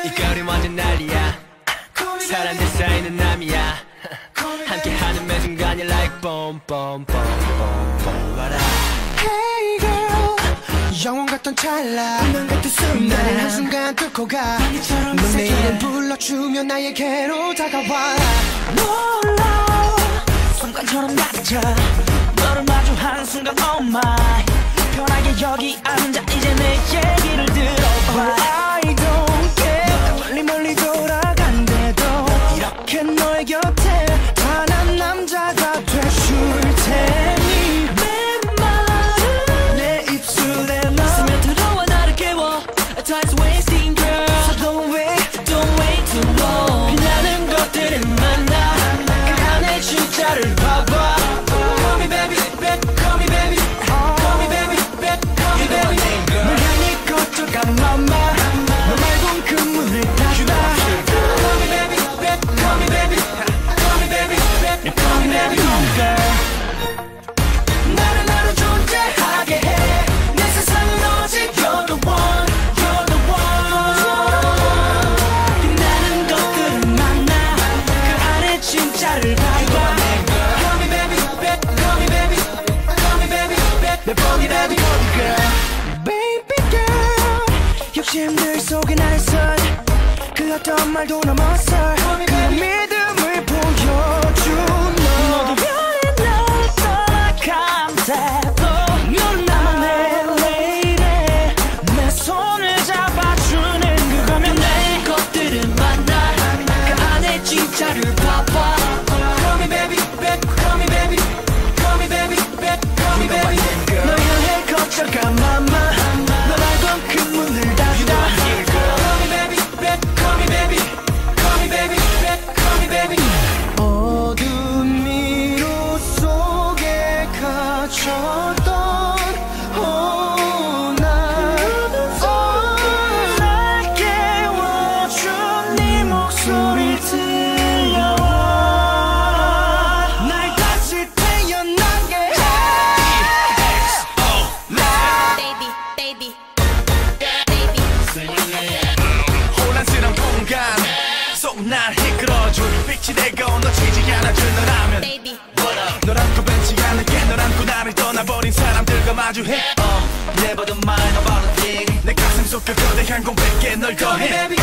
이 거리 완전 난리야. 사람들 사이는 남이야. 함께하는 매 순간이 like boom boom boom boom boom. Hey girl, 영원 같던 찰나 운명 같은 순간 나를 한순간 뚫고 가 넌 내 이름 불러주면 나에게로 다가와. 놀라 순간처럼 낮아 너를 마주한 순간 oh my 편하게 여기 앉아 이제 내 얘기를 들어봐. I don't care 멀리 멀리 돌아간대도 이렇게 너의 곁에 단한 남자가 돼줄 테니 내 말을 내 입술에 넣어 스며들어와 나를 깨워 Time's wasting girl So don't wait too long 빛나는 것들을 만나 그 안에 진짜를 봐봐. Call me baby, call me baby, call me baby, call me baby. 널 향해 걷어가 맘마 너 말곤 그 문을 닫아. Call me baby, call me baby, call me baby, call me baby. girl 나를 나로 존재하게 해. 내 세상은 오직 you're the one, you're the one. 빛나는 것들을 만나 그 안에 진짜를 봐봐. Call me baby, call me baby, call me baby, call me baby. Baby girl 욕심들 속에 나를 선 그 어떤 말도 넘어서 그 믿음을 보여준 너 모두 별이 날 떠나간대도 너는 나만 내 lady 내 손을 잡아주는 그거면 내 것들을 만나 그 안에 진짜를 봐봐. Call me baby, call me baby, call me baby, call me baby. 널 향해 걷어가 맘마 너 말곤 그 문을 닫아. Call me baby, call me baby, call me baby, call me baby. 어둠 미로 속에 갇혔던 날 깨워준 네 목소리 들려와 날 다시 태어나게 해. baby, baby, baby. 혼란스러운 공간 속 날 이끌어줄 빛이 되고 놓치지 않아줄 너라면 baby. 널 안고 벤치 않을게. 널 안고 나를 떠나버린 사람들과 마주해. Never the mind about a thing 내 가슴 속 그 거대한 공백에 널 더해.